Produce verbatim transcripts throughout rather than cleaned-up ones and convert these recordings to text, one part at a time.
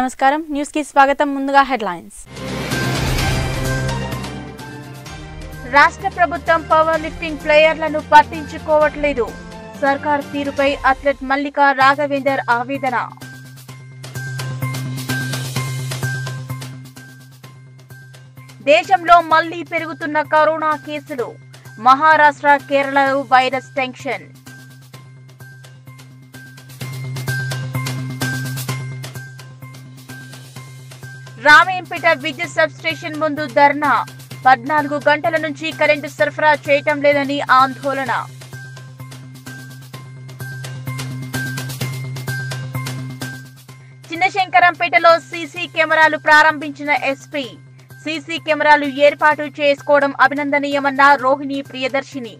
నమస్కారం న్యూస్ కి స్వాగతం ముందుగా హెడ్లైన్స్ రాష్ట్ర ప్రభుత్వం పవర్ లిఫ్టింగ్ ప్లేయర్లను పట్టించుకోవట్లేదు సర్కార్ తీరుపై అథ్లెట్ మల్లికా రాఘవేందర్ ఆవేదన దేశంలో మళ్లీ పెరుగుతున్న కరోనా కేసులు మహారాష్ట్ర కేరళలో వైరస్ టెన్షన్ రామేంపేట విద్యుత్ సబ్ స్టేషన్ ముందు ధర్నా పద్నాలుగు గంటల నుంచి కరెంటు సరఫరా చేయటం లేదని ఆందోళన చిన్నశంకరంపేటలో సీసీ కెమెరాలు ప్రారంభించిన ఎస్పీ సీసీ కెమెరాలు ఏర్పాటు చేసుకోవడం అభినందనీయమన్న రోహిణి ప్రియదర్శిని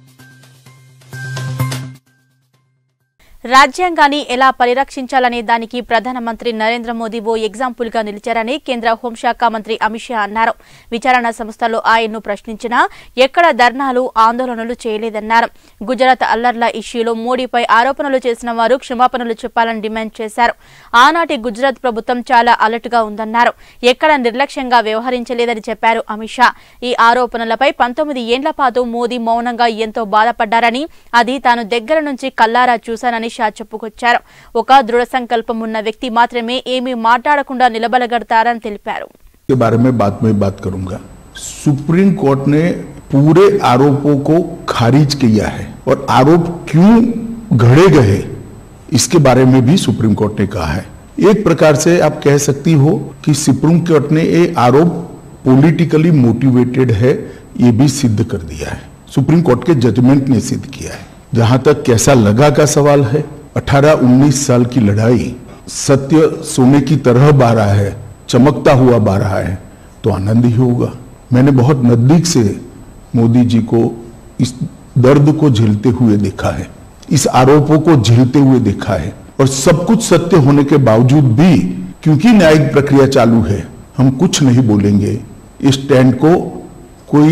రాజ్యాంగాన్ని ఎలా పరిరక్షించాలనే దానికి ప్రధానమంత్రి నరేంద్ర మోదీ ఓ ఎగ్జాంపుల్ గా నిలిచారని కేంద్ర హోంశాఖ మంత్రి అమిత్ షా అన్నారు. విచారణ సంస్థలో ఆయన్ను ప్రశ్నించినా ఎక్కడ ధర్నాలు ఆందోళనలు చేయలేదన్నారు. గుజరాత్ అల్లర్ల ఇష్యూలో మోడీపై ఆరోపణలు చేసిన వారు క్షమాపణలు చెప్పాలని డిమాండ్ చేశారు. ఆనాటి గుజరాత్ ప్రభుత్వం చాలా అలర్ట్ గా ఉందన్నారు. ఎక్కడ నిర్లక్ష్యంగా వ్యవహరించలేదని చెప్పారు అమిత్ షా. ఈ ఆరోపణలపై పంతొమ్మిది ఏండ్ల పాటు మోదీ మౌనంగా ఎంతో బాధపడ్డారని అది తాను దగ్గర నుంచి కల్లారా చూశానని షా చెప్పుకొచ్చారు. ఒక దృఢ సంకల్పం ఉన్న వ్యక్తి మాత్రమే ఏమీ మాట్లాడకుండా నిలబడగడతారని తెలిపారు. के बारे में बात में बात करूंगा। सुप्रीम कोर्ट ने पूरे आरोपों को खारिज किया है और आरोप क्यों घड़े गए इसके बारे में भी सुप्रीम कोर्ट ने कहा है। एक प्रकार से आप कह सकती हो कि सुप्रीम कोर्ट ने ये आरोप पॉलिटिकली मोटिवेटेड है ये भी सिद्ध कर दिया है। सुप्रीम कोर्ट के जजमेंट ने सिद्ध किया है। जहां तक कैसा लगा का सवाल है, अठारह उन्नीस साल की लड़ाई सत्य सोने की तरह बह रहा है, चमकता हुआ बह रहा है तो आनंद ही होगा। मैंने बहुत नजदीक से मोदी जी को इस दर्द को झेलते हुए देखा है, इस आरोपों को झेलते हुए देखा है और सब कुछ सत्य होने के बावजूद भी क्योंकि न्यायिक प्रक्रिया चालू है हम कुछ नहीं बोलेंगे। इस स्टैंड को कोई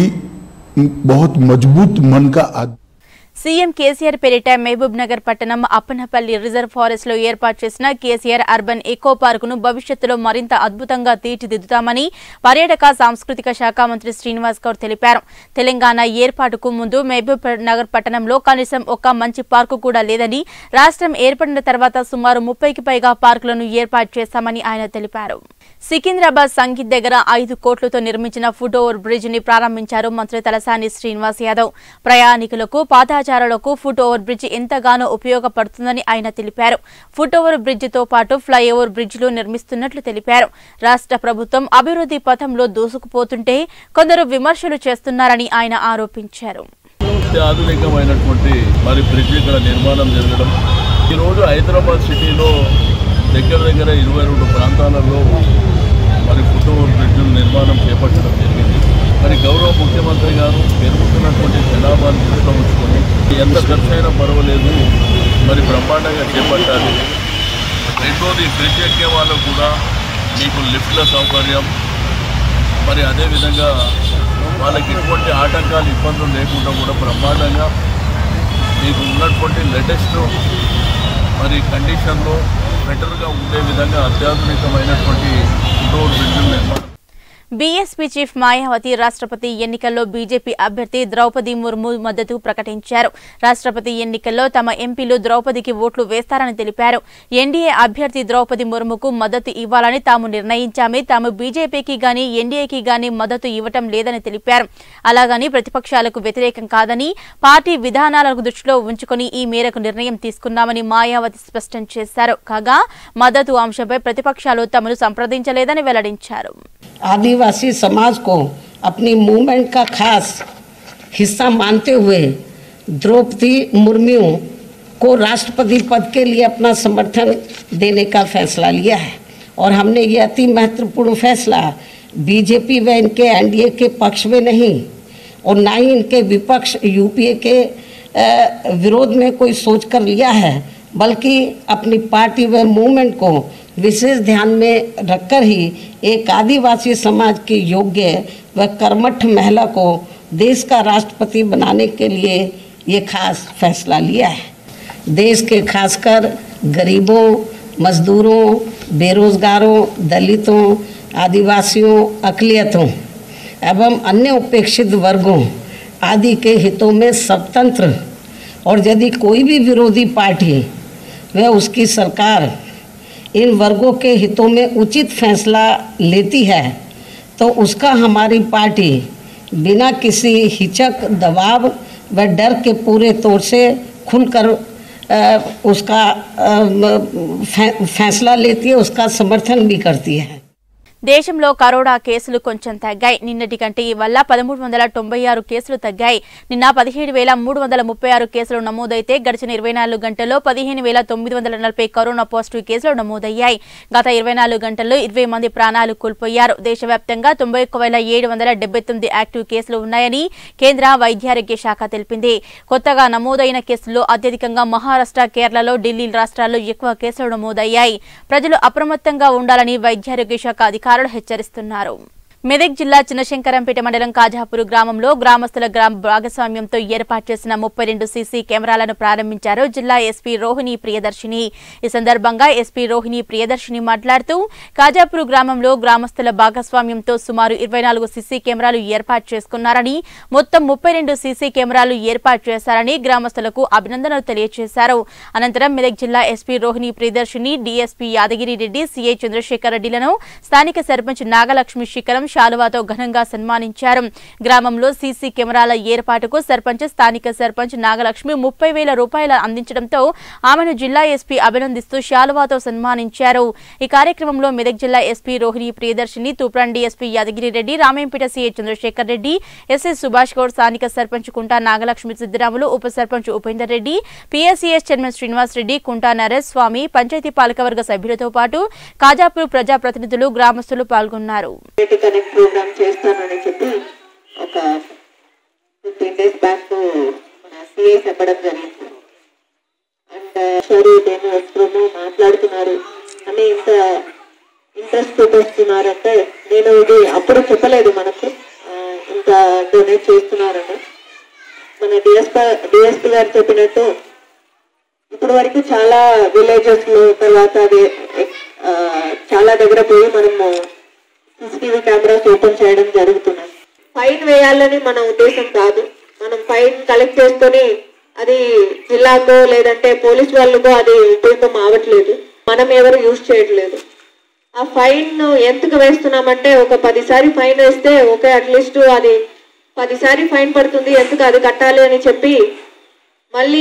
बहुत मजबूत मन का आद... సీఎం కేసీఆర్ పేరిట మహబూబ్ నగర్ పట్టణం అప్పనపల్లి రిజర్వ్ ఫారెస్ట్ లో ఏర్పాటు చేసిన కేసీఆర్ అర్బన్ ఎకో పార్క్ ను భవిష్యత్తులో మరింత అద్భుతంగా తీర్చిదిద్దుతామని పర్యాటక సాంస్కృతిక శాఖ మంత్రి శ్రీనివాస్ గౌడ్ తెలిపారు. తెలంగాణ ఏర్పాటుకు ముందు మహబూబ్ నగర్ పట్టణంలో కనీసం ఒక్క మంచి పార్కు కూడా లేదని, రాష్ట్రం ఏర్పడిన తర్వాత సుమారు ముప్పైకి పైగా పార్కులను ఏర్పాటు చేస్తామని ఆయన తెలిపారు. సికింద్రాబాద్ సంగీత్ దగ్గర ఐదు కోట్లతో నిర్మించిన ఫుట్ ఓవర్ బ్రిడ్జ్ ని ప్రారంభించారు మంత్రి తలసాని శ్రీనివాస్ యాదవ్. ప్రయాణికులకు పాదచారులకు ఫుట్ ఓవర్ బ్రిడ్జ్ ఎంతగానో ఉపయోగపడుతుందని ఆయన తెలిపారు. ఫుట్ ఓవర్ బ్రిడ్జ్ తో పాటు ఫ్లైఓవర్ బ్రిడ్జ్లు నిర్మిస్తున్నట్లు తెలిపారు. రాష్ట్ర ప్రభుత్వం అభివృద్ధి పథంలో దూసుకుపోతుంటే కొందరు విమర్శలు చేస్తున్నారని ఆయన ఆరోపించారు. ఆధునికమైనటువంటి మరి బ్రిడ్జ్ ఇక్కడ నిర్మాణం జరగడం ఈరోజు హైదరాబాద్ సిటీలో దగ్గర దగ్గర ఇరవై రెండు ప్రాంతాలలో మరి ఫుట్ ఓవర్ బ్రిడ్జ్ నిర్మాణం చేపట్టడం జరిగింది. మరి గౌరవ ముఖ్యమంత్రి గారు పెరుగుతున్నటువంటి జనాభాను దృష్టిలో ఉంచుకొని ఎంత ఖర్చు అయినా పర్వాలేదు మరి బ్రహ్మాండంగా చేపట్టాలి. రెండోది బ్రిడ్జ్ ఎక్కే వాళ్ళకు కూడా మీకు లిఫ్ట్ల సౌకర్యం, మరి అదేవిధంగా వాళ్ళకి ఎటువంటి ఆటంకాలు ఇబ్బందులు లేకుండా కూడా బ్రహ్మాండంగా మీకు ఉన్నటువంటి లేటెస్ట్ మరి కండిషన్లో బెటర్గా ఉండే విధంగా అత్యాధునికమైనటువంటి ఫుట్ ఓవర్ బ్రిడ్జ్ నిర్మాణం. బీఎస్పీ చీఫ్ మాయావతి రాష్ట్రపతి ఎన్నికల్లో బీజేపీ అభ్యర్థి ద్రౌపది ముర్ము మద్దతు ప్రకటించారు. రాష్ట్రపతి ఎన్నికల్లో తమ ఎంపీలు ద్రౌపదికి ఓట్లు వేస్తారని తెలిపారు. ఎన్డీఏ అభ్యర్థి ద్రౌపది ముర్ముకు మద్దతు ఇవ్వాలని తాము నిర్ణయించామే, తాము బీజేపీకి గాని ఎన్డీఏకి గాని మద్దతు ఇవ్వటం లేదని తెలిపారు. అలాగని ప్రతిపక్షాలకు వ్యతిరేకం కాదని, పార్టీ విధానాలకు దృష్టిలో ఉంచుకుని ఈ మేరకు నిర్ణయం తీసుకున్నామని మాయావతి స్పష్టం చేశారు. కాగా మద్దతు అంశంపై ప్రతిపక్షాలు తమను సంప్రదించలేదని వెల్లడించారు. आदिवासी समाज को अपनी मूवमेंट का खास हिस्सा मानते हुए द्रौपदी मुर्मू को राष्ट्रपति पद के लिए अपना समर्थन देने का फैसला लिया है और हमने ये अति महत्वपूर्ण फैसला बीजेपी व इनके एनडीए के पक्ष में नहीं और ना ही इनके विपक्ष यूपीए के विरोध में कोई सोचकर लिया है, बल्कि अपनी पार्टी व मूवमेंट को विशेष ध्यान में रखकर ही एक आदिवासी समाज की योग्य व कर्मठ महिला को देश का राष्ट्रपति बनाने के लिए ये खास फैसला लिया है। देश के खासकर गरीबों, मजदूरों बेरोजगारों, दलितों, आदिवासियों, अक़लियतों एवं अन्य उपेक्षित वर्गों आदि के हितों में स्वतंत्र और यदि कोई भी विरोधी पार्टी व उसकी सरकार इन वर्गों के हितों में उचित फैसला लेती है तो उसका हमारी पार्टी बिना किसी हिचक, दबाव व डर के पूरे तौर से खुलकर उसका फैसला लेती है, उसका समर्थन भी करती है। దేశంలో కరోనా కేసులు కొంచెం తగ్గాయి. నిన్నటి కంటే ఇవాళ పదమూడు వందల తొంభై ఆరు కేసులు తగ్గాయి. నిన్న పదిహేడు వేల మూడు వందల ముప్పై ఆరు కేసులు నమోదైతే గడిచిన ఇరవై నాలుగు గంటల్లో పదిహేను వేల తొమ్మిది వందల నలభై కరోనా పాజిటివ్ కేసులు నమోదయ్యాయి. గత ఇరవై నాలుగు గంటల్లో ఇరవై మంది ప్రాణాలు కోల్పోయారు. దేశవ్యాప్తంగా తొంభై ఒక్క వేల ఏడు వందల డెబ్బై తొమ్మిది యాక్టివ్ కేసులు ఉన్నాయని కేంద్ర వైద్యారోగ్య శాఖ తెలిపింది. కొత్తగా నమోదైన కేసుల్లో అత్యధికంగా మహారాష్ట్ర, కేరళలో, ఢిల్లీ రాష్ట్రాల్లో ఎక్కువ కేసులు నమోదయ్యాయి. ప్రజలు అప్రమత్తంగా ఉండాలని వైద్యారోగ్య శాఖ అధికారులు హెచ్చరిస్తున్నారు. మెదక్ జిల్లా చిన్నశంకరంపేట మండలం కాజాపూర్ గ్రామంలో గ్రామస్తుల గ్రామ భాగస్వామ్యంతో ఏర్పాటు చేసిన ముప్పై రెండు సీసీ కెమెరాలను ప్రారంభించారు జిల్లా ఎస్పీ రోహిణి ప్రియదర్శిని. ఈ సందర్భంగా ఎస్పీ రోహిణి ప్రియదర్శిని మాట్లాడుతూ కాజాపూర్ గ్రామంలో గ్రామస్తుల భాగస్వామ్యంతో సుమారు ఇరవై నాలుగు సీసీ కెమెరాలు ఏర్పాటు చేసుకున్నారని, మొత్తం ముప్పై రెండు సీసీ కెమెరాలు ఏర్పాటు చేశారని గ్రామస్తులకు అభినందనలు తెలియజేశారు. అనంతరం మెదక్ జిల్లా SP Rohini Priyadarshini, DSP Yadagiri Reddy, CI Chandrashekar రెడ్డిలను స్థానిక సర్పంచ్ నాగలక్ష్మి శిఖరం శాలువాతో ఘనంగా సన్మానించారు. గ్రామంలో సీసీ కెమెరాల ఏర్పాటుకు సర్పంచ్, స్థానిక సర్పంచ్ నాగలక్ష్మి ముప్పై వేల రూపాయలు అందించడంతో ఆమెను జిల్లా ఎస్పీ అభినందిస్తూ శాలువాతో సన్మానించారు. ఈ కార్యక్రమంలో మెదక్ జిల్లా SP Rohini Priyadarshini, Toopran DSP Yadagiri Reddy, Ramampet CI Chandrashekar Reddy, SI Subhash Goud, స్థానిక సర్పంచ్ కుంటా నాగలక్ష్మి సిద్దిరాములు, ఉప సర్పంచ్ ఉపేందర్ రెడ్డి, పీఎస్సీఎస్ చైర్మన్ శ్రీనివాస్ రెడ్డి, కుంటా నరేష్ స్వామి, పంచాయతీ పాలకవర్గ సభ్యులతో పాటు కాజాపూర్ ప్రజాప్రతినిధులు, గ్రామస్తులు పాల్గొన్నారు. ప్రోగ్రామ్ చేస్తానని చెప్పి ఒక ఫిఫ్టీన్ డేస్ బ్యాక్ మన సిఐ చెప్పడం జరిగింది. అండ్ సరే నేను వస్తున్నాము మాట్లాడుతున్నారు అని ఇంత ఇంట్రెస్ట్ చూపిస్తున్నారంటే నేను ఇది అప్పుడు చెప్పలేదు మనకు ఇంత డొనేట్ చేస్తున్నారని. మన డిఎస్పీ డిఎస్పీ గారు చెప్పినట్టు ఇప్పటి వరకు చాలా విలేజెస్లో తర్వాత చాలా దగ్గర పోయి మనము సీసీటీవీ కెమెరాస్ ఓపెన్ చేయడం జరుగుతున్నాయి. ఫైన్ వేయాలని మన ఉద్దేశం కాదు. మనం ఫైన్ కలెక్ట్ చేసుకొని అది జిల్లాకో లేదంటే పోలీస్ వాళ్ళకో అది ఉపయోగం అవ్వట్లేదు, మనం ఎవరు యూజ్ చేయట్లేదు. ఆ ఫైన్ ఎందుకు వేస్తున్నామంటే ఒక పదిసారి ఫైన్ వేస్తే ఓకే అట్లీస్ట్ అది పదిసారి ఫైన్ పడుతుంది, ఎందుకు అది కట్టాలి అని చెప్పి మళ్ళీ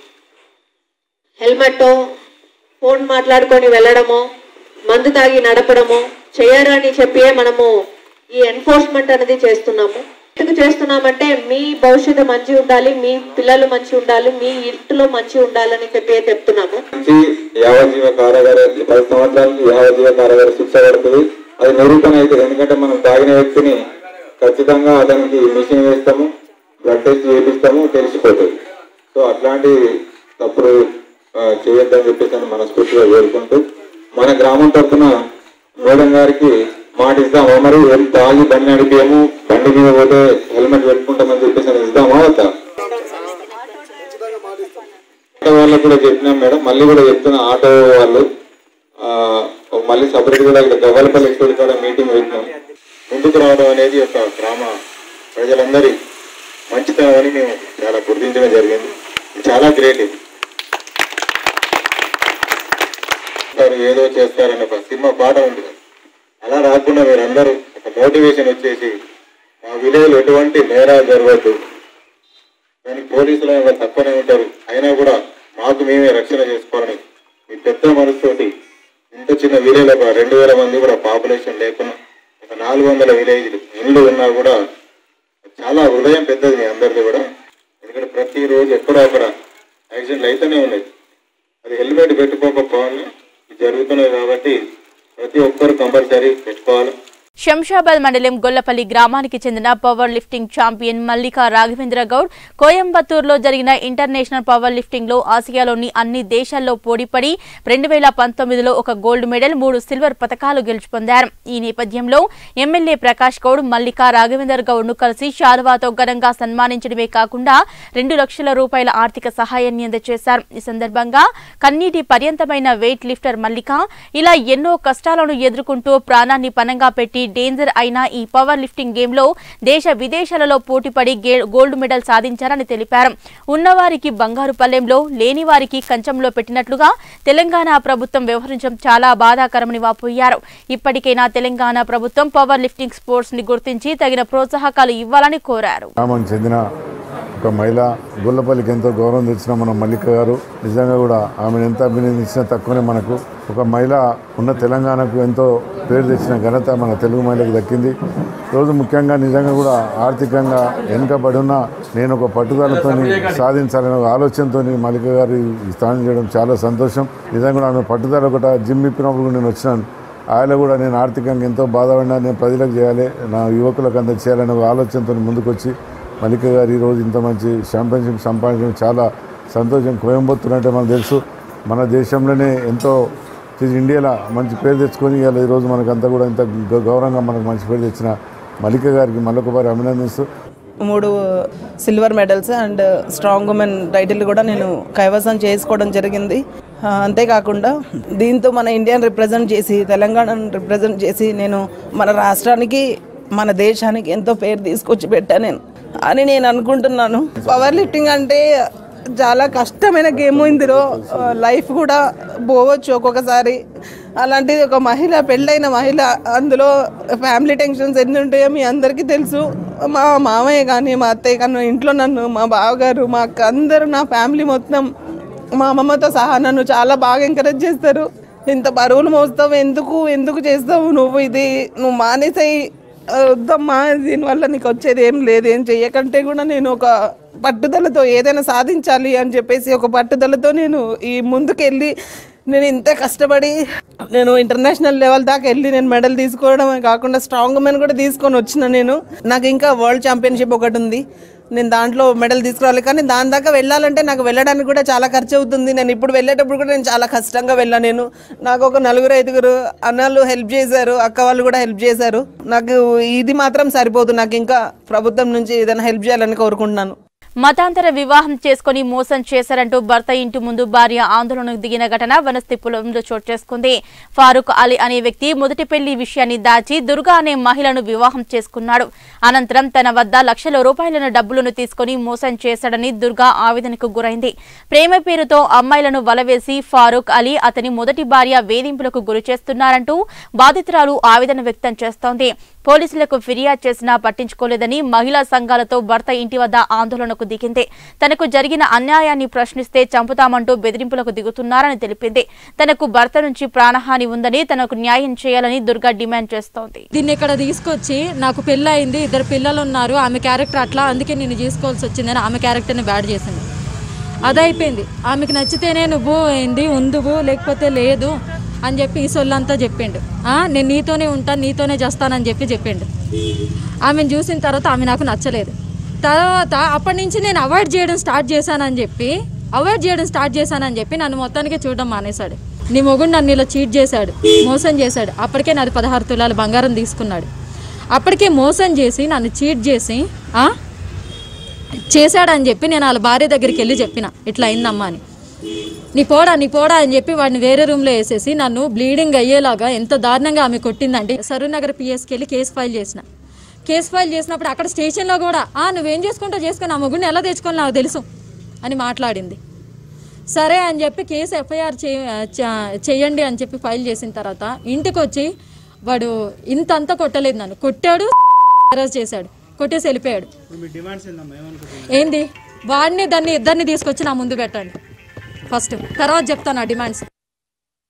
హెల్మెట్టో ఫోన్ మాట్లాడుకొని వెళ్ళడమో మందు తాగి నడపడమో చేయరని చెప్పి మనము ఈ ఎన్ఫోర్స్మెంట్ అనేది చేస్తున్నాము. ఎందుకు చేస్తున్నామంటే మీ భవిష్యత్తు మంచి ఉండాలి, మీ పిల్లలు మంచి ఉండాలి, మీ ఇంట్లో మంచి ఉండాలని చెప్పి చెప్తున్నాము. యావజ్జీవ కారాగార పది సంవత్సరాలకి యావజ్జీవ కారాగార శిక్ష పడుతుంది. అది నిరూపణ అవుతుంది. ఎందుకంటే మనం తాగిన వ్యక్తిని ఖచ్చితంగా అతనికి మిషన్ వేస్తాము, బ్లడ్ టెస్ట్ చేపిస్తాము, తెలిసిపోతుంది. సో అట్లాంటి తప్పుడు చేయొద్దని చెప్పేసి మనస్ఫూర్తిగా కోరుకుంటూ మన గ్రామం తరఫున మేడం గారికి మాట ఇద్దామా, మరి తాగి బండి నడిపేము, బండి మీద పోతే హెల్మెట్ పెట్టుకుంటామని చెప్పేసి అని ఇద్దామా వద్దా? ఆటో వాళ్ళకు కూడా చెప్పినాం మేడం, మళ్ళీ కూడా చెప్తున్నా. ఆటో వాళ్ళు మళ్ళీ సపరేట్ కూడా ఇక్కడ గవ్వలపల్లి ఎక్కడ కూడా మీటింగ్ పెట్టినాం. ముందుకు రావడం అనేది ఒక గ్రామ ప్రజలందరి మంచితనం అని మేము చాలా గుర్తించడం జరిగింది. చాలా గ్రేట్. ఇది ఏదో చేస్తారని ఒక సినిమా పాట ఉంది, అలా రాకుండా మీరందరూ ఒక మోటివేషన్ వచ్చేసి మా విలేజ్లో ఎటువంటి నేరాలు జరగద్దు, దానికి పోలీసులు తక్కువనే ఉంటారు, అయినా కూడా మాకు మేమే రక్షణ చేసుకోవాలని మీ పెద్ద మనసుతోటి ఇంత చిన్న విలేజ్ ఒక రెండు వేల మంది కూడా పాపులేషన్ లేకుండా ఒక నాలుగు వందల విలేజ్లు ఇళ్ళు ఉన్నా కూడా చాలా హృదయం పెద్దది మీ అందరిది కూడా. ఎందుకంటే ప్రతిరోజు ఎక్కడో అక్కడ యాక్సిడెంట్లు అయితేనే ఉన్నాయి. అది హెల్మెట్ పెట్టుకోకపోవాలి జరుగుతున్నాయి కాబట్టి ప్రతి ఒక్కరు కంపల్సరీ పెట్టుకోవాలి. శంషాబాద్ మండలం గొల్లపల్లి గ్రామానికి చెందిన power lifting champion Mallika Raghavendra Goud కోయంబత్తూరులో జరిగిన ఇంటర్నేషనల్ పవర్ లిఫ్టింగ్ లో ఆసియాలోని అన్ని దేశాల్లో పోటీపడి రెండు వేల పంతొమ్మిదిలో ఒక గోల్డ్ మెడల్ మూడు సిల్వర్ పతకాలు గెలుచుకొందారు. ఈ నేపథ్యంలో ఎమ్మెల్యే ప్రకాష్ గౌడ్ మల్లికా రాఘవేంద్ర గౌడ్ ను కలిసి శాలువాతో ఘనంగా సన్మానించడమే కాకుండా రెండు లక్షల రూపాయల ఆర్థిక సహాయాన్ని అందజేశారు. ఈ సందర్భంగా కన్నీటి పర్యంతమైన వెయిట్ లిఫ్టర్ మల్లిక ఇలా ఎన్నో కష్టాలను ఎదుర్కొంటూ ప్రాణాన్ని పణంగా పెట్టి డేంజర్ అయిన ఈ పవర్ లిఫ్టింగ్ గేమ్ లో దేశ విదేశాలలో పోటీపడి గోల్డ్ మెడల్ సాధించారని తెలిపారు. ఉన్నవారికి బంగారు పల్లెంలో లేని వారికి కంచంలో పెట్టినట్లుగా తెలంగాణ ప్రభుత్వం వ్యవహరించడం చాలా బాధాకరమని వాపోయారు. ఇప్పటికైనా తెలంగాణ ప్రభుత్వం పవర్ లిఫ్టింగ్ స్పోర్ట్స్ ని గుర్తించి తగిన ప్రోత్సాహకాలు ఇవ్వాలని కోరారు. ఒక మహిళ గొల్లపల్లికి ఎంతో గౌరవం తెచ్చిన మన మల్లిక గారు నిజంగా కూడా ఆమెను ఎంత అభినందించినా తక్కువనే. మనకు ఒక మహిళ ఉన్న తెలంగాణకు ఎంతో పేరు తెచ్చిన ఘనత మన తెలుగు మహిళకు దక్కింది. రోజు ముఖ్యంగా నిజంగా కూడా ఆర్థికంగా వెనుకబడి ఉన్న నేను ఒక పట్టుదలతో సాధించాలనే ఒక ఆలోచనతో మల్లిక గారు ఈ స్థానం చేయడం చాలా సంతోషం. నిజంగా కూడా ఆమె పట్టుదల ఒకట జిమ్ ఇప్పినప్పుడు కూడా నేను వచ్చినాను. ఆయన కూడా నేను ఆర్థికంగా ఎంతో బాధపడినా నేను ప్రజలకు చేయాలి, నా యువకులకు అంత చేయాలనే ఒక ఆలోచనతో ముందుకు వచ్చి మల్లిక గారు ఈరోజు ఇంత మంచి ఛాంపియన్షిప్ సంపాదించడం చాలా సంతోషం. కోయంబత్తూరు అంటే మనకు తెలుసు, మన దేశంలోనే ఎంతో ఇండియాలో మంచి పేరు తెచ్చుకొని ఇవాళ ఈరోజు మనకంతా కూడా ఇంత గౌరవంగా మనకు మంచి పేరు తెచ్చిన మల్లిక గారికి మళ్ళొకసారి అభినందిస్తూ మూడు silver medals and strong woman title కూడా నేను కైవసం చేసుకోవడం జరిగింది. అంతేకాకుండా దీంతో మన ఇండియాని రిప్రజెంట్ చేసి తెలంగాణను రిప్రజెంట్ చేసి నేను మన రాష్ట్రానికి మన దేశానికి ఎంతో పేరు తీసుకొచ్చి పెట్టాను నేను అని నేను అనుకుంటున్నాను. పవర్ లిఫ్టింగ్ అంటే చాలా కష్టమైన గేమ్. ఇందులో లైఫ్ కూడా పోవచ్చు ఒక్కొక్కసారి. అలాంటిది ఒక మహిళ, పెళ్ళైన మహిళ, అందులో ఫ్యామిలీ టెన్షన్స్ ఎన్ని ఉంటాయో మీ అందరికీ తెలుసు. మా మామయ్య కానీ మా అత్తయ్య కానీ ఇంట్లో నన్ను, మా బావగారు, మా అక్క అందరూ, నా ఫ్యామిలీ మొత్తం, మా అమ్మమ్మతో సహా నన్ను చాలా బాగా ఎంకరేజ్ చేస్తారు. ఇంత బరువులు మోస్తావు, ఎందుకు ఎందుకు చేస్తావు నువ్వు, ఇది నువ్వు మానేసాయి, వద్దమ్మా, దీనివల్ల నీకు వచ్చేది ఏం లేదు, ఏం చెయ్యకంటే కూడా నేను ఒక పట్టుదలతో ఏదైనా సాధించాలి అని చెప్పేసి ఒక పట్టుదలతో నేను ఈ ముందుకెళ్ళి నేను ఇంత కష్టపడి నేను ఇంటర్నేషనల్ లెవెల్ దాకా వెళ్ళి నేను మెడల్ తీసుకోవడమే కాకుండా స్ట్రాంగ్ ఉమెన్ కూడా తీసుకొని వచ్చిన. నేను నాకు ఇంకా వరల్డ్ ఛాంపియన్షిప్ ఒకటి ఉంది, నేను దాంట్లో మెడల్ తీసుకురావాలి. కానీ దాని దాకా వెళ్ళాలంటే నాకు వెళ్ళడానికి కూడా చాలా ఖర్చు అవుతుంది. నేను ఇప్పుడు వెళ్ళేటప్పుడు కూడా నేను చాలా కష్టంగా వెళ్ళాను. నేను నాకు ఒక నలుగురు ఐదుగురు అన్నలు హెల్ప్ చేశారు, అక్క వాళ్ళు కూడా హెల్ప్ చేశారు. నాకు ఇది మాత్రం సరిపోదు, నాకు ఇంకా ప్రభుత్వం నుంచి ఏదైనా హెల్ప్ చేయాలని కోరుకుంటున్నాను. మతాంతర వివాహం చేసుకుని మోసం చేశారంటూ భర్త ఇంటి ముందు భార్య ఆందోళనకు దిగిన ఘటన వనస్థిపురంలో చోటు చేసుకుంది. ఫారూక్ అలీ అనే వ్యక్తి మొదటి పెళ్లి విషయాన్ని దాచి దుర్గా అనే మహిళను వివాహం చేసుకున్నాడు. అనంతరం తన వద్ద లక్షల రూపాయల డబ్బులను తీసుకుని మోసం చేశాడని దుర్గా ఆవేదనకు గురైంది. ప్రేమ పేరుతో అమ్మాయిలను వలవేసి ఫారూక్ అలీ అతని మొదటి భార్య వేధింపులకు గురి చేస్తున్నారంటూ బాధితురాలు ఆవేదన వ్యక్తం చేస్తోంది. పోలీసులకు ఫిర్యాదు చేసినా పట్టించుకోలేదని మహిళా సంఘాలతో భర్త ఇంటి వద్ద ఆందోళనకు దిగింది. తనకు జరిగిన అన్యాయాన్ని ప్రశ్నిస్తే చంపుతామంటూ బెదిరింపులకు దిగుతున్నారని తెలిపింది. తనకు భర్త నుంచి ప్రాణహాని ఉందని, తనకు న్యాయం చేయాలని దుర్గా డిమాండ్ చేస్తోంది. దీన్ని ఇక్కడ తీసుకొచ్చి నాకు పెళ్లి అయింది, ఇద్దరు పిల్లలు ఉన్నారు, ఆమె క్యారెక్టర్ అట్లా, అందుకే నేను చేసుకోవాల్సి వచ్చిందని ఆమె క్యారెక్టర్ని బ్యాడ్ చేసింది. అదైపోయింది. ఆమెకు నచ్చితేనే నువ్వు ఏంది ఉందువు, లేకపోతే లేదు అని చెప్పి ఈ సొల్లంతా చెప్పిండు. నేను నీతోనే ఉంటాను, నీతోనే చేస్తానని చెప్పి చెప్పిండు. ఆమెను చూసిన తర్వాత ఆమె నాకు నచ్చలేదు. తర్వాత అప్పటి నుంచి నేను అవాయిడ్ చేయడం స్టార్ట్ చేశానని చెప్పి అవాయిడ్ చేయడం స్టార్ట్ చేశానని చెప్పి నన్ను మొత్తానికి చూడడం మానేశాడు. నీ మొగుడు నన్ను ఇలా చీట్ చేశాడు, మోసం చేశాడు. అప్పటికే నాది పదహారు తులాలు బంగారం తీసుకున్నాడు. అప్పటికే మోసం చేసి నన్ను చీట్ చేసి చేశాడని చెప్పి నేను వాళ్ళ భార్య దగ్గరికి వెళ్ళి చెప్పిన, ఇట్లా అయిందమ్మా అని. నీ పోడా నీ పోడా అని చెప్పి వాడిని వేరే రూమ్లో వేసేసి నన్ను బ్లీడింగ్ అయ్యేలాగా ఎంత దారుణంగా ఆమె కొట్టిందంటే సరూనగర్ పిఎస్కి వెళ్ళి కేసు ఫైల్ చేసిన. కేసు ఫైల్ చేసినప్పుడు అక్కడ స్టేషన్లో కూడా నువ్వేం చేసుకుంటా చేసుకుని ఆ మొగుడిని ఎలా తెచ్చుకోవాలి నాకు తెలుసు అని మాట్లాడింది. సరే అని చెప్పి కేసు ఎఫ్ఐఆర్ చేయండి అని చెప్పి ఫైల్ చేసిన తర్వాత ఇంటికి వచ్చి వాడు ఇంతంతా కొట్టలేదు, నన్ను కొట్టాడు, అరెస్ట్ చేశాడు, కొట్టేసి వెళ్ళిపోయాడు. ఏంది వాడిని దాన్ని ఇద్దరిని తీసుకొచ్చి నా ముందు పెట్టండి ఫస్ట్, తర్వాత చెప్తాను ఆ డిమాండ్స్.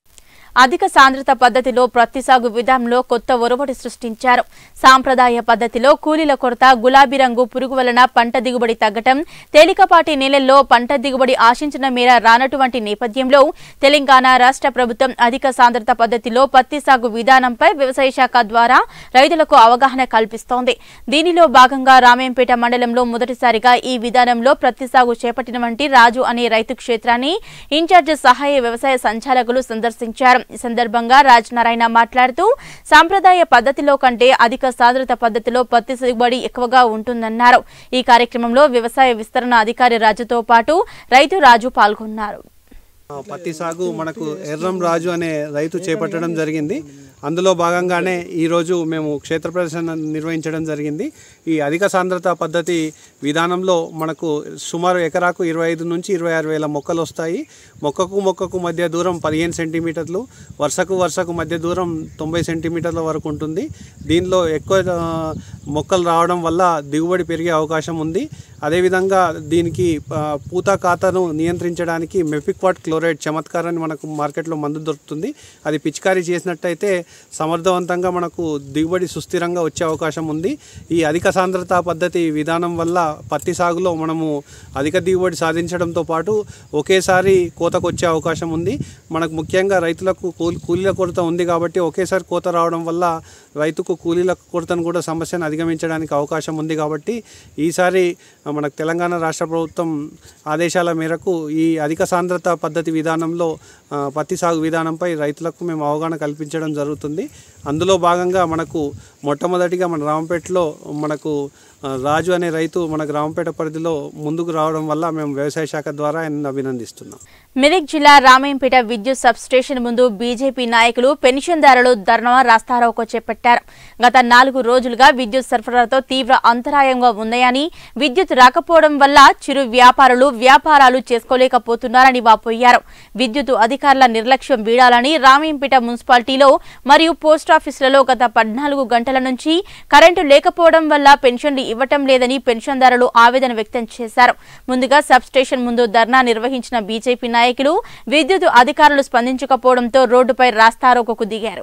అధిక సాంద్రత పద్ధతిలో ప్రత్తి సాగు విధానంలో కొత్త ఒరవడి సృష్టించారు. సాంప్రదాయ పద్ధతిలో కూలీల కొరత, గులాబీ రంగు పురుగు వలన పంట దిగుబడి తగ్గటం, తేలికపాటి నేలల్లో పంట దిగుబడి ఆశించిన మేర రానటువంటి నేపథ్యంలో తెలంగాణ రాష్ట్ర ప్రభుత్వం అధిక సాంద్రత పద్ధతిలో పత్తి సాగు విధానంపై వ్యవసాయ శాఖ ద్వారా రైతులకు అవగాహన కల్పిస్తోంది. దీనిలో భాగంగా రామేంపేట మండలంలో మొదటిసారిగా ఈ విధానంలో ప్రత్తి సాగు చేపట్టినటువంటి రాజు అనే రైతు క్షేత్రాన్ని ఇన్ఛార్జ్ సహాయ వ్యవసాయ సంచాలకులు సందర్శించారు. ఈ సందర్భంగా రాజనారాయణ మాట్లాడుతూ సాంప్రదాయ పద్ధతిలో కంటే అధిక సాంద్రత పద్ధతిలో పత్తి దిగుబడి ఎక్కువగా ఉంటుందన్నారు. ఈ కార్యక్రమంలో వ్యవసాయ విస్తరణ అధికారి రాజుతో పాటు రైతు రాజు పాల్గొన్నారు. పత్తి సాగు మనకు ఎర్రం రాజు అనే రైతు చేపట్టడం జరిగింది. అందులో భాగంగానే ఈరోజు మేము క్షేత్ర ప్రదర్శన నిర్వహించడం జరిగింది. ఈ అధిక సాంద్రత పద్ధతి విధానంలో మనకు సుమారు ఎకరాకు ఇరవై ఐదు నుంచి ఇరవై ఆరు వేల మొక్కలు వస్తాయి. మొక్కకు మొక్కకు మధ్య దూరం పదిహేను సెంటీమీటర్లు, వరుసకు వరుసకు మధ్య దూరం తొంభై సెంటీమీటర్ల వరకు ఉంటుంది. దీనిలో ఎక్కువ మొక్కలు రావడం వల్ల దిగుబడి పెరిగే అవకాశం ఉంది. అదేవిధంగా దీనికి పూత ఖాతాను నియంత్రించడానికి మెపిక్వాట్ క్లోరైడ్ చమత్కారాన్ని మనకు మార్కెట్లో మందు దొరుకుతుంది. అది పిచికారీ చేసినట్టయితే సమర్థవంతంగా మనకు దిగుబడి సుస్థిరంగా వచ్చే అవకాశం ఉంది. ఈ అధిక సాంద్రత పద్ధతి విధానం వల్ల పత్తి సాగులో మనము అధిక దిగుబడి సాధించడంతో పాటు ఒకేసారి కోతకు వచ్చే అవకాశం ఉంది. మనకు ముఖ్యంగా రైతులకు కూలీల కొరత ఉంది కాబట్టి ఒకేసారి కోత రావడం వల్ల రైతుకు కూలీల కొరతను కూడా సమస్యను అధిగమించడానికి అవకాశం ఉంది. కాబట్టి ఈసారి మనకు తెలంగాణ రాష్ట్ర ప్రభుత్వం ఆదేశాల మేరకు ఈ అధిక సాంద్రత పద్ధతి విధానంలో పత్తి సాగు విధానంపై రైతులకు మేము అవగాహన కల్పించడం జరుగుతుంది. అందులో భాగంగా మనకు మొట్టమొదటిగా మన రామంపేటలో మనకు రాజు అనే రైతు మనకు రామంపేట పరిధిలో ముందుకు రావడం వల్ల మేము వ్యవసాయ శాఖ ద్వారా ఆయన అభినందిస్తున్నాం. మెదక్ జిల్లా రామేంపేట విద్యుత్ సబ్ స్టేషన్ ముందు బీజేపీ నాయకులు పెన్షన్దారులు ధర్నా రాస్తారోకో చేపట్టారు. గత నాలుగు రోజులుగా విద్యుత్ సరఫరాతో తీవ్ర అంతరాయంగా ఉందని, విద్యుత్ రాకపోవడం వల్ల చిరు వ్యాపారులు వ్యాపారాలు చేసుకోలేకపోతున్నారని వాపోయారు. విద్యుత్ అధికారుల నిర్లక్ష్యం వీడాలని రామేంపేట మున్సిపాలిటీలో మరియు పోస్టాఫీసులలో గత పద్నాలుగు గంటల నుంచి కరెంటు లేకపోవడం వల్ల పెన్షన్లు ఇవ్వటం లేదని పెన్షన్దారులు ఆవేదన వ్యక్తం చేశారు. ముందుగా సబ్ స్టేషన్ ముందు ధర్నా నిర్వహించిన బీజేపీ నాయకులు విద్యుత్ అధికారులు స్పందించకపోవడంతో రోడ్డుపై రాస్తారోకోకు దిగారు.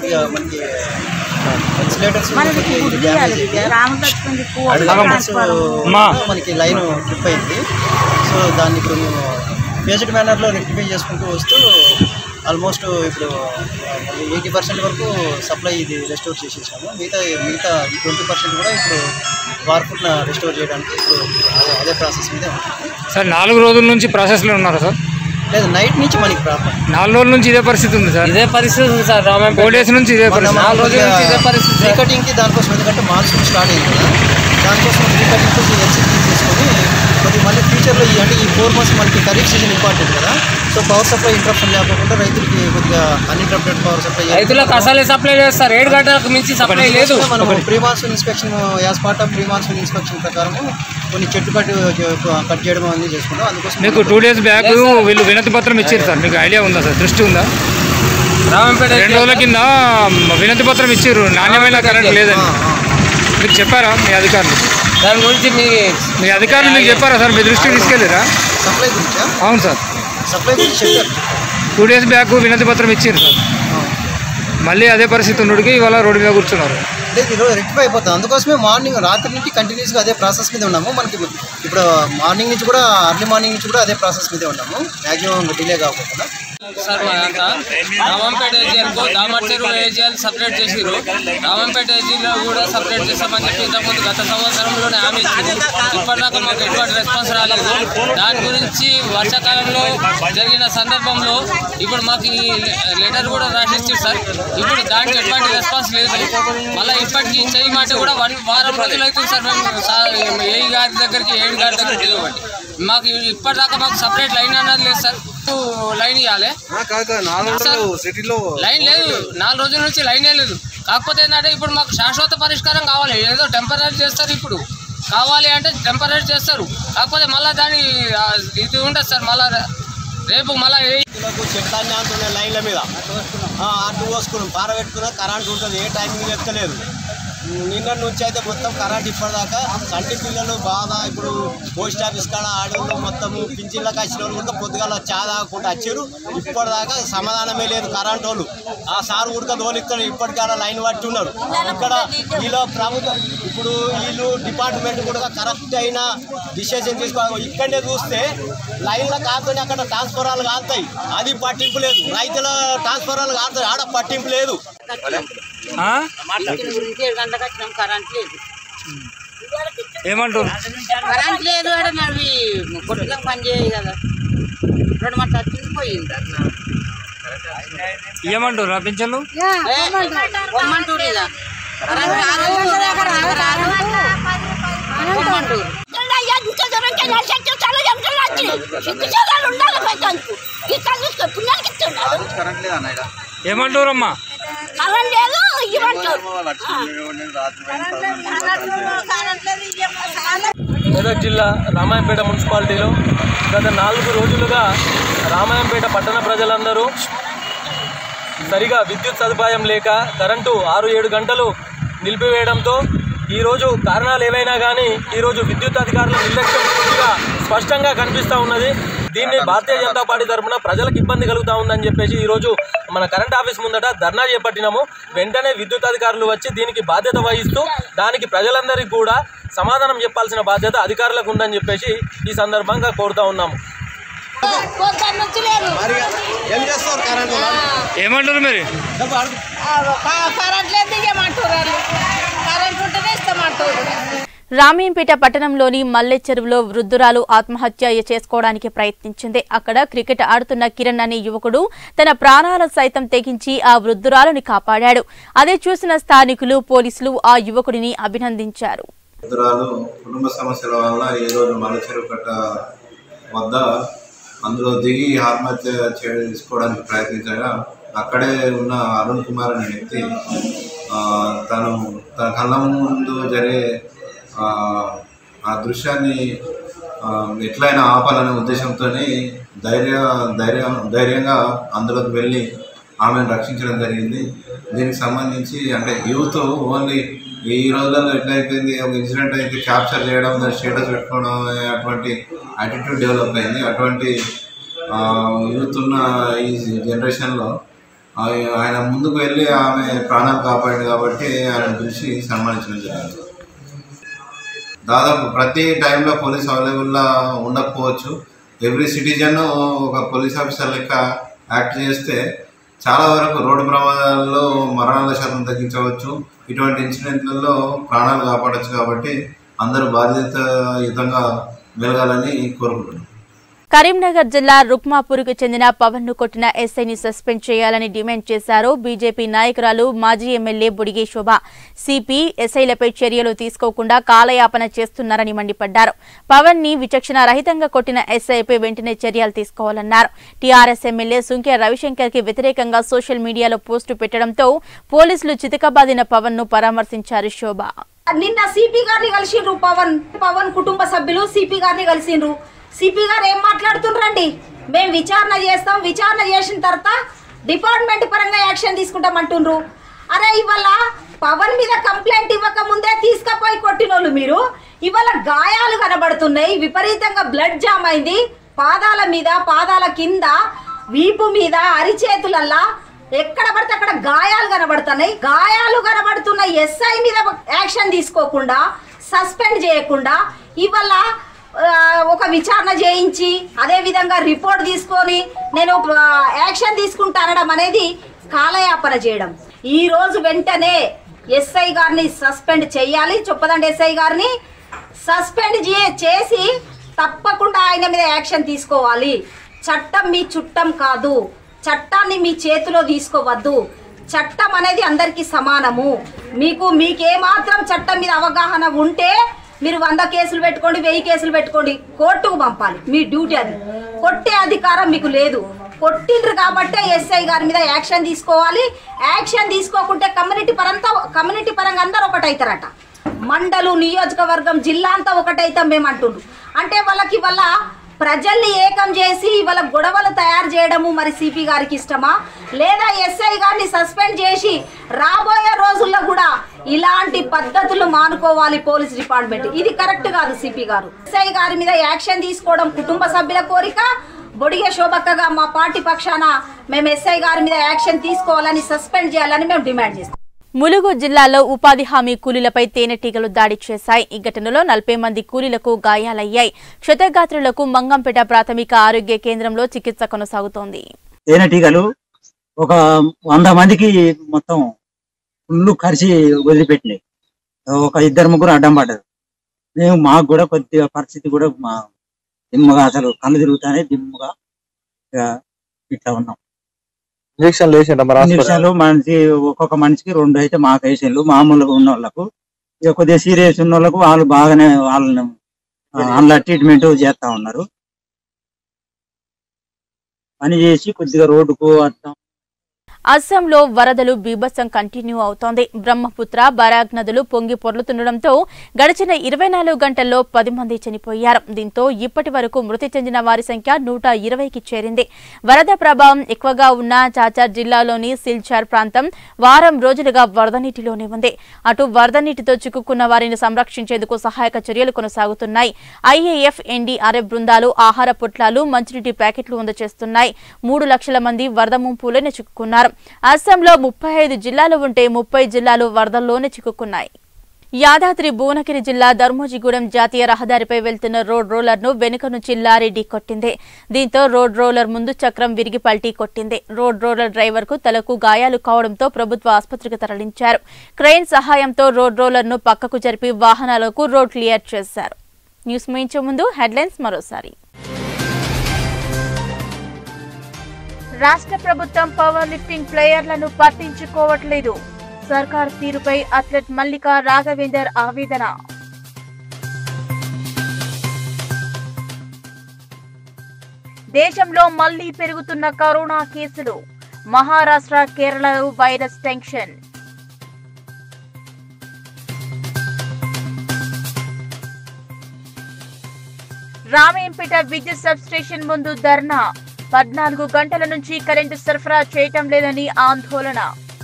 మనకి లైన్ ట్రిప్ అయింది. సో దాన్ని ఇప్పుడు మేము బేసిక్ మేనర్లో రెక్టిఫై చేసుకుంటూ వస్తూ ఆల్మోస్ట్ ఇప్పుడు ఎయిటీ పర్సెంట్ వరకు సప్లై ఇది రెస్టోర్ చేసేసాము. మిగతా మిగతా ఈ ట్వంటీ పర్సెంట్ కూడా ఇప్పుడు వార్పుట్న రెస్టోర్ చేయడానికి ఇప్పుడు అదే ప్రాసెస్ మీదే ఉంటుంది. సార్ నాలుగు రోజుల నుంచి ప్రాసెస్లో ఉన్నారా సార్? లేదు, నైట్ నుంచి మనకి ప్రాబ్లం. నాలుగు రోజుల నుంచి ఇదే పరిస్థితి ఉంది సార్. ఇదే పరిస్థితి ఉంది సార్. ఫోర్ డేస్ నుంచి ఇదే పరిస్థితి. నాలుగు రోజుల నుంచి ఇదే పరిస్థితి. రీకటింగ్కి దానికోసం ఎందుకంటే మాన్సూన్ స్టార్ట్ అయింది కదా, దానికోసం రీకటింగ్కి ఎల్సీటీ తీసుకొని కొద్దిగా మళ్ళీ ఫ్యూచర్లో ఈ అంటే ఈ ఫోర్ మంత్స్ మనకి ఖరీఫ్ సీజన్ ఇంపార్టెంట్ కదా. సో పవర్ సప్లై ఇంటరప్షన్ లేకుండా రైతులకి కొద్దిగా అన్ఇంటరప్టెడ్ పవర్ సప్లై రైతులకు అసలే సప్లై చేస్తారు. ఏడు గంటలకు మించి సప్లై లేదు. మనం pre monsoon inspection as part of pre monsoon inspection ప్రకారం కొన్ని చెట్టు కట్ కట్ చేయడం అనేది చేసుకుంటాం. అందుకోసం మీకు టూ డేస్ బ్యాక్ వీళ్ళు వినతి పత్రం ఇచ్చారు సార్. మీకు ఐడియా ఉందా సార్? దృష్టి ఉందా? రామంపేట రెండు రోజుల కింద వినతి పత్రం ఇచ్చారు, నాణ్యమైన కరెంట్ లేదని. మీకు చెప్పారా మీ అధికారులు? దాని గురించి మీ మీ అధికారులు మీకు చెప్పారా సార్? మీ దృష్టికి తీసుకెళ్ళారా? సప్లై గురించి? అవును సార్, సప్లై గురించి చెప్పారు. టూ డేస్ బ్యాక్ వినతి పత్రం ఇచ్చారు సార్. మళ్ళీ అదే పరిస్థితి ఉన్నడికి ఇవాళ రోడ్డు మీద కూర్చున్నారు. లేదు, ఈరోజు రెక్టిఫై అయిపోతుంది. అందుకోసమే మార్నింగ్ రాత్రి నుంచి కంటిన్యూస్గా అదే ప్రాసెస్ మీద ఉన్నాము. మనకి ఇప్పుడు మార్నింగ్ నుంచి కూడా అర్లీ మార్నింగ్ నుంచి కూడా అదే ప్రాసెస్ మీదే ఉన్నాము, మ్యాక్సిమం డిలే కాకుండా. సార్ మాదంతా రామంపేట ఏజీఎల్కు దామర్చెరు ఏజీఎల్ సపరేట్ చేసిరు. రామంపేట ఏజీలో కూడా సపరేట్ చేస్తామని చెప్పి ఇంతకుముందు గత సంవత్సరంలోనే హామీ ఇచ్చింది. ఇప్పటిదాకా మాకు ఎటువంటి రెస్పాన్స్ రాలేదు. దాని గురించి వర్షాకాలంలో జరిగిన సందర్భంలో ఇప్పుడు మాకు ఈ లెటర్ కూడా రాసిచ్చారు సార్. ఇప్పుడు దానికి ఎటువంటి రెస్పాన్స్ లేదు. మళ్ళీ ఇప్పటికీ చేయమంటే కూడా వన్ వారం రోజులు అవుతుంది సార్. మేము ఏ గారి దగ్గరికి ఏడు గారి దగ్గరికి దిగబట్టి మాకు ఇప్పటిదాకా మాకు సపరేట్ లైన్ అన్నది లేదు సార్. లైన్ ఇవ్వాలి, లైన్ లేదు. నాలుగు రోజుల నుంచి లైనే లేదు. కాకపోతే ఏంటంటే ఇప్పుడు మాకు శాశ్వత పరిష్కారం కావాలి. ఏదో టెంపరీ చేస్తారు, ఇప్పుడు కావాలి అంటే టెంపరీ చేస్తారు. కాకపోతే మళ్ళీ దాని ఇది ఉంటుంది సార్. మళ్ళీ రేపు మళ్ళీ చెప్తాను అంటున్నాయి లైన్ల మీద అడ్డు పోసుకున్నాం, పారబెట్టుకున్నా కరెంట్ ఉంటుంది, ఏ టైమింగ్ చెప్తలేదు. నిన్న నుంచి అయితే మొత్తం కరెంట్ ఇప్పటిదాకా సంటి పిల్లలు బాధ. ఇప్పుడు పోస్ట్ ఆఫీస్ కాడ ఆడవాళ్ళు మొత్తము పింఛన్లకు వచ్చిన వాళ్ళు కూడా పొద్దుగాల చా తాగకుండా వచ్చారు. ఇప్పటిదాకా సమాధానమే లేదు కరెంట్ వాళ్ళు. ఆ సార్ ఉడక తోలిస్తారు ఇప్పటికాడ లైన్ పట్టి ఉన్నారు. ఇక్కడ వీళ్ళు ప్రభుత్వం ఇప్పుడు వీళ్ళు డిపార్ట్మెంట్ కూడా కరెక్ట్ అయిన డిసిషన్ తీసుకోవాలి. ఇక్కడనే చూస్తే లైన్లో కాకపోతే అక్కడ ట్రాన్స్ఫరాలు కాస్తాయి, అది పట్టింపు లేదు. రైతుల ట్రాన్స్ఫరాలు కాస్తాయి, ఆడ పట్టింపు లేదు. ఏమంటారు? కరెంట్ లేదు అవి కొట్టుగా పని చేయాలి కదా, రెండు మాట పోయింది. ఏమంటారు నా పింఛన్లు? పొమ్మంటూరు ఇక ఏమంటారు అమ్మా? మెదక్ జిల్లా రామాయంపేట మున్సిపాలిటీలో గత నాలుగు రోజులుగా రామాయంపేట పట్టణ ప్రజలందరూ సరిగా విద్యుత్ సదుపాయం లేక కరెంటు ఆరు ఏడు గంటలు నిలిపివేయడంతో ఈరోజు కారణాలు ఏవైనా కానీ ఈరోజు విద్యుత్ అధికారుల నిర్లక్ష్యం పూర్తిగా స్పష్టంగా కనిపిస్తూ ఉన్నది. దీన్ని భారతీయ జనతా పార్టీ తరఫున ప్రజలకు ఇబ్బంది కలుగుతూ ఉందని చెప్పేసి ఈరోజు మన కరెంట్ ఆఫీస్ ముందట ధర్నా చేపట్టినాము. వెంటనే విద్యుత్ అధికారులు వచ్చి దీనికి బాధ్యత వహిస్తూ దానికి ప్రజలందరికీ కూడా సమాధానం చెప్పాల్సిన బాధ్యత అధికారులకు ఉందని చెప్పేసి ఈ సందర్భంగా కోరుతా ఉన్నాము. ఏమంటారు మరి? రామీంపేట పట్టణంలోని మల్లె చెరువులో వృద్ధురాలు ఆత్మహత్య చేసుకోవడానికి ప్రయత్నించింది. అక్కడ క్రికెట్ ఆడుతున్న కిరణ్ అనే యువకుడు తన ప్రాణాలను సైతం తెగించి ఆ వృద్ధురాలుని కాపాడాడు. అదే చూసిన స్థానికులు, పోలీసులు ఆ యువకుడిని అభినందించారు. వృద్ధురాలు కుటుంబ సమస్యల వల్ల ఈ రోజు మల్లె చెరువు కట్ట వద్ద అందులో దిగి ఆత్మహత్య చేసుకోవడానికి ప్రయత్నించగా అక్కడే ఉన్న అరుణ్ కుమార్ అనే వ్యక్తి తను తన కళ్ళ ముందు జరిగే ఆ దృశ్యాన్ని ఎట్లయినా ఆపాలనే ఉద్దేశంతో ధైర్య ధైర్య ధైర్యంగా అందులోకి వెళ్ళి ఆమెను రక్షించడం జరిగింది. దీనికి సంబంధించి అంటే యూత్ ఓన్లీ ఈ రోజుల్లో ఎట్లయిపోయింది, ఒక ఇన్సిడెంట్ అయితే క్యాప్చర్ చేయడం, దాని స్టేటస్ పెట్టుకోవడం అటువంటి యాటిట్యూడ్ డెవలప్ అయింది. అటువంటి యూత్ ఉన్న ఈ జనరేషన్లో ఆయన ముందుకు వెళ్ళి ఆమె ప్రాణాలు కాపాడింది కాబట్టి ఆయన పిలిచి సన్మానించడం జరిగింది. దాదాపు ప్రతి టైంలో పోలీస్ అవైలబుల్గా ఉండకపోవచ్చు. ఎవ్రీ సిటిజన్ ఒక పోలీస్ ఆఫీసర్ లెక్క యాక్ట్ చేస్తే చాలా వరకు రోడ్డు ప్రమాదాల్లో మరణాల శాతం తగ్గించవచ్చు, ఇటువంటి ఇన్సిడెంట్లలో ప్రాణాలు కాపాడవచ్చు. కాబట్టి అందరూ బాధ్యతాయుతంగా మెలగాలని కోరుకుంటున్నాను. కరీంనగర్ జిల్లా రుక్మాపూర్కు చెందిన పవన్ ను కొట్టిన ఎస్ఐని సస్పెండ్ చేయాలని డిమాండ్ చేశారు బీజేపీ నాయకురాలు మాజీ ఎమ్మెల్యే బుడిగే శోభ. సిపి ఎస్ఐలపై చర్యలు తీసుకోకుండా కాలయాపన చేస్తున్నారని మండిపడ్డారు. పవన్ ని విచక్షణ రహితంగా కొట్టిన ఎస్ఐపై వెంటనే చర్యలు తీసుకోవాలన్నారు. టీఆర్ఎస్ ఎమ్మెల్యే సుంకె రవిశంకర్ కి వ్యతిరేకంగా సోషల్ మీడియాలో పోస్టు పెట్టడంతో పోలీసులు చితకబాదిన పవన్ ను పరామర్శించారు శోభ. నిన్న సిపి గారిని కలిసిండ్రు పవన్ పవన్ కుటుంబ సభ్యులు సిపి గారిని కలిసిండ్రు. సిపి గారు ఏం మాట్లాడుతుండ్రండి, మేము విచారణ చేస్తాం, విచారణ చేసిన తర్వాత డిపార్ట్మెంట్ పరంగా యాక్షన్ తీసుకుంటామంటుండ్రు. అరే ఇవాళ పవన్ మీద కంప్లైంట్ ఇవ్వక ముందే తీసుకుపోయి కొట్టినోళ్ళు మీరు. ఇవాళ గాయాలు కనబడుతున్నాయి, విపరీతంగా బ్లడ్ జామ్ అయింది, పాదాల మీద, పాదాల కింద, వీపు మీద, అరిచేతులల్లా ఎక్కడ పడితే అక్కడ గాయాలు కనబడుతున్నాయి. గాయాలు కనబడుతున్న ఎస్ఐ మీద యాక్షన్ తీసుకోకుండా, సస్పెండ్ చేయకుండా ఇవాళ ఒక విచారణ చేయించి అదే విధంగా రిపోర్ట్ తీసుకొని నేను యాక్షన్ తీసుకుంటా అనడం అనేది కాలయాపన చేయడం. ఈ రోజు వెంటనే ఎస్ఐ గారిని సస్పెండ్ చేయాలి. చొప్పదండి ఎస్ఐ గారిని సస్పెండ్ చేసి తప్పకుండా ఆయన మీద యాక్షన్ తీసుకోవాలి. చట్టం మీ చుట్టం కాదు, చట్టాన్ని మీ చేతిలో తీసుకోవద్దు. చట్టం అనేది అందరికీ సమానము. మీకు మీకేమాత్రం చట్టం మీద అవగాహన ఉంటే మీరు వంద కేసులు పెట్టుకోండి, వెయ్యి కేసులు పెట్టుకోండి, కోర్టుకు పంపాలి. మీ డ్యూటీ అది. కొట్టే అధికారం మీకు లేదు. కొట్టిండ్రు కాబట్టే ఎస్ఐ గారి మీద యాక్షన్ తీసుకోవాలి. యాక్షన్ తీసుకోకుంటే కమ్యూనిటీ పరంతా కమ్యూనిటీ పరంగా అందరూ ఒకటైతారట. మండలు, నియోజకవర్గం, జిల్లా అంతా ఒకటైతాం మేము అంటుండ్రు. అంటే వాళ్ళకి వాళ్ళ ప్రజల్ని ఏకం చేసి వాళ్ళ గొడవలు తయారు చేయడము మరి సిపి గారికి ఇష్టమా, లేదా ఎస్ఐ గారిని సస్పెండ్ చేసి రాబోయే రోజుల్లో కూడా ఇలాంటి పద్ధతులు మానుకోవాలి పోలీస్ డిపార్ట్మెంట్. ఇది కరెక్ట్ కాదు. సిపి గారు ఎస్ఐ గారి మీద యాక్షన్ తీసుకోవడం కుటుంబ సభ్యుల కోరిక. బొడిగే శోభక్కగా మా పార్టీ పక్షాన మేము ఎస్ఐ గారి మీద యాక్షన్ తీసుకోవాలని, సస్పెండ్ చేయాలని మేము డిమాండ్ చేస్తాం. ములుగు జిల్లాలో ఉపాధి హామీ కూలీలపై తేనెటీగలు దాడి చేశాయి. ఈ ఘటనలో నలభై మంది కూలీలకు గాయాలయ్యాయి. క్షతగాత్రులకు మంగంపేట ప్రాథమిక ఆరోగ్య కేంద్రంలో చికిత్స కొనసాగుతోంది. తేనెటీగలు ఒక వంద మందికి మొత్తం ఫుల్ కరిచి వదిలిపెట్టినాయి. ఒక ఇద్దరు ముగ్గురు అడ్డం పడ్డారు. మేము మాకు కూడా కొద్దిగా పరిస్థితి కూడా మా దిమ్మగా, అసలు కళ్ళు తిరుగుతానే దిమ్మగా ఇట్లా ఉన్నాం. ఇంజక్షన్లు ఇంజక్షన్లు మనిషి ఒక్కొక్క మనిషికి రెండు అయితే మాకు వేసిండ్రు. మామూలుగా ఉన్న వాళ్ళకు, ఇక కొద్దిగా సీరియస్ ఉన్న వాళ్ళకు వాళ్ళు బాగానే వాళ్ళని అందులో ట్రీట్మెంట్ చేస్తా ఉన్నారు. పని చేసి కొద్దిగా రోడ్డుకు వస్తాం. అస్సాంలో వరదలు బీభత్సం కంటిన్యూ అవుతోంది. బ్రహ్మపుత్ర, బరాగ్ నదులు పొంగి పొర్లుతుండటంతో గడిచిన ఇరవై నాలుగు గంటల్లో పది మంది చనిపోయారు. దీంతో ఇప్పటి వరకు మృతి చెందిన వారి సంఖ్య నూట ఇరవైకి చేరింది. వరద ప్రభావం ఎక్కువగా ఉన్న చాచార్ జిల్లాలోని సిల్చార్ ప్రాంతం వారం రోజులుగా వరద నీటిలోనే ఉంది. అటు వరద నీటితో చిక్కుకున్న వారిని సంరక్షించేందుకు సహాయక చర్యలు కొనసాగుతున్నాయి. ఐఏఎఫ్, ఎన్డీఆర్ఎఫ్ బృందాలు ఆహార పొట్లాలు, మంచినీటి ప్యాకెట్లు అందజేస్తున్నాయి. మూడు లక్షల మంది వరద ముంపులోనే చిక్కుకున్నారు. అస్సాంలో ముప్పై ఐదు జిల్లాలు ఉంటే ముప్పై జిల్లాలు వరదల్లోనే చిక్కుకున్నాయి. యాదాద్రి భువనగిరి జిల్లా ధర్మోజిగూడెం జాతీయ రహదారిపై వెళ్తున్న రోడ్ రోలర్ ను వెనుక నుంచి లారీ ఢీ కొట్టింది. దీంతో రోడ్ రోలర్ ముందు చక్రం విరిగి పల్టీ కొట్టింది. రోడ్ రోలర్ డ్రైవర్ కు తలకు గాయాలు కావడంతో ప్రభుత్వ ఆసుపత్రికి తరలించారు. క్రెయిన్ సహాయంతో రోడ్ రోలర్ ను పక్కకు జరిపి వాహనాలకు రోడ్ క్లియర్ చేశారు. న్యూస్ ముగించే ముందు హెడ్లైన్స్ మరోసారి. రాష్ట్ర ప్రభుత్వం పవర్ లిఫ్టింగ్ ప్లేయర్లను పట్టించుకోవట్లేదు. సర్కార్ తీరుపై అథ్లెట్ మల్లికా రాఘవేందర్ ఆవేదన. దేశంలో మళ్లీ పెరుగుతున్న కరోనా కేసులు. మహారాష్ట్ర, కేరళలో వైరస్ టెన్షన్. రామేంపేట విద్యుత్ సబ్ స్టేషన్ ముందు ధర్నా. పద్నాలుగు గంటల నుంచి కరెంటు సరఫరా చేయటం లేదని ఆందోళన.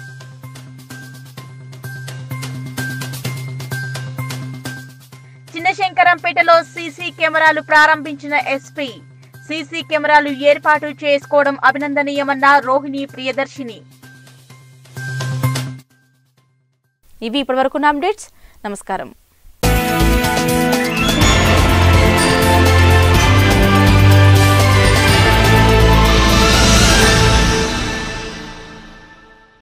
చిన్నశంకరంపేటలో సీసీ కెమెరాలు ప్రారంభించిన ఎస్పీ. సీసీ కెమెరాలు ఏర్పాటు చేసుకోవడం అభినందనీయమన్న రోహిణి ప్రియదర్శిని. ఇవి ఇప్పటివరకున్న అప్డేట్స్. నమస్కారం.